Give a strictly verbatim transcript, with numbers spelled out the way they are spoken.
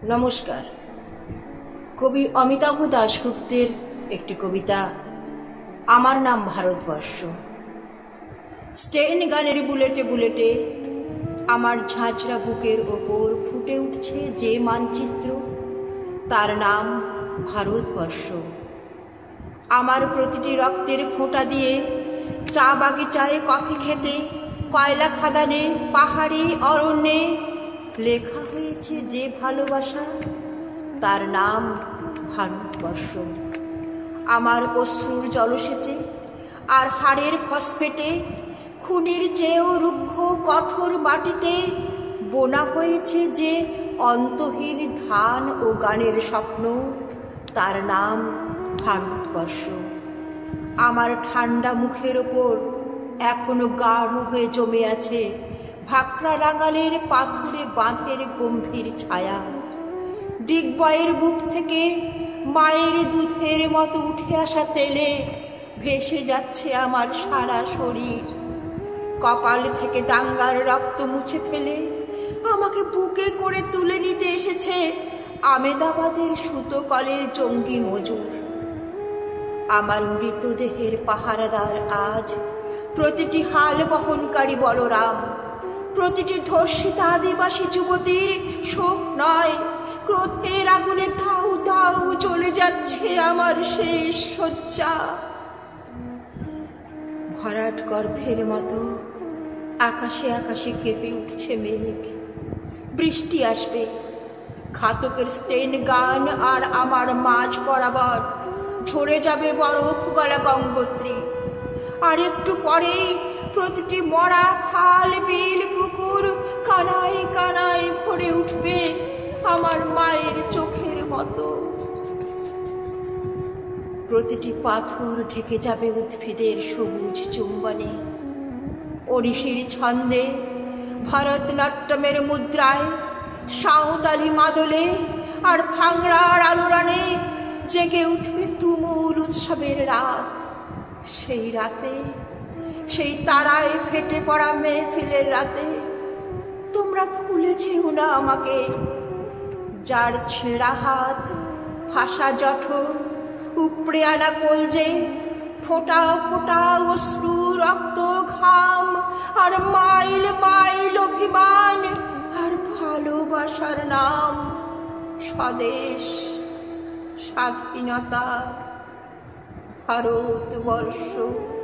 নমস্কার। কবি অমিতাভ দাশগুপ্তের একটি কবিতা, আমার নাম ভারতবর্ষ। স্টেন গানের বুলেটে বুলেটে আমার ঝাঁঝরা বুকের ওপর ফুটে উঠছে যে মানচিত্র, তার নাম ভারতবর্ষ। আমার প্রতিটি রক্তের ফোঁটা দিয়ে চা বাগিচায় কফি খেতে, কয়লা খাদানে, পাহাড়ি অরণ্যে লেখা হয়েছে যে ভালোবাসা, তার নাম ভারতবর্ষ। আমার অশ্রুর জলসেচে আর হাড়ের ফসফেটে খুনির চেয়েও রুক্ষ কঠোর মাটিতে বোনা হয়েছে যে অন্তহীন ধান ও গানের স্বপ্ন, তার নাম ভারতবর্ষ। আমার ঠান্ডা মুখের ওপর এখনো গাঢ় হয়ে জমে আছে ভাকরা রাঙালের পাথুরে বাঁধের গম্ভীর ছায়া। ডিগবয়ের বুক থেকে মায়ের দুধের মতো উঠে আসা তেলে ভেসে যাচ্ছে আমার সারা শরীর। কপাল থেকে দাঙ্গার রক্ত মুছে ফেলে আমাকে বুকে করে তুলে নিতে এসেছে আমেদাবাদের সুতো কলের জঙ্গি মজুর। আমার মৃতদেহের পাহারাদার আজ প্রতিটি হাল বহনকারী বলরাম, প্রতিটি ধর্ষিতা আদিবাসী যুবতীর শোক নয়, ক্রোধের আগুনে দাউ দাউ চলে যাচ্ছে আমার শেষ শয্যা। ভরাট গর্ভের মতো আকাশে আকাশে কেঁপে উঠছে মেঘ, বৃষ্টি আসবে। ঘাতকের স্টেন গান আর আমার মাঝ বরাবর ঝরে যাবে বরফ গলা গঙ্গোত্রী। আর একটু পরেই প্রতিটি মরা খাল বিল পুকুর কানায় কানায় ভরে উঠবে আমার মায়ের চোখের মতো। প্রতিটি পাথর ঢেকে যাবে উদ্ভিদের সবুজ চুম্বনে। ওড়িশির ছন্দে, ভারতনাট্যমের মুদ্রায়, সাঁওতালি মাদলে আর ভাংড়ার আলোড়নে জেগে উঠবে তুমুল উৎসবের রাত। সেই রাতে, সেই তারায় ফেটে পড়া মেহফিলের রাতে তোমরা ভুলে যেও না আমাকে, যার ছেঁড়া হাত, ফাঁসা জঠর, উপড়ে আনা কলজে, ফোঁটা ফোঁটা অশ্রু, রক্ত, ঘাম আর মাইল মাইল অভিমান আর ভালোবাসার নাম স্বদেশ, স্বাধীনতা, ভারতবর্ষ।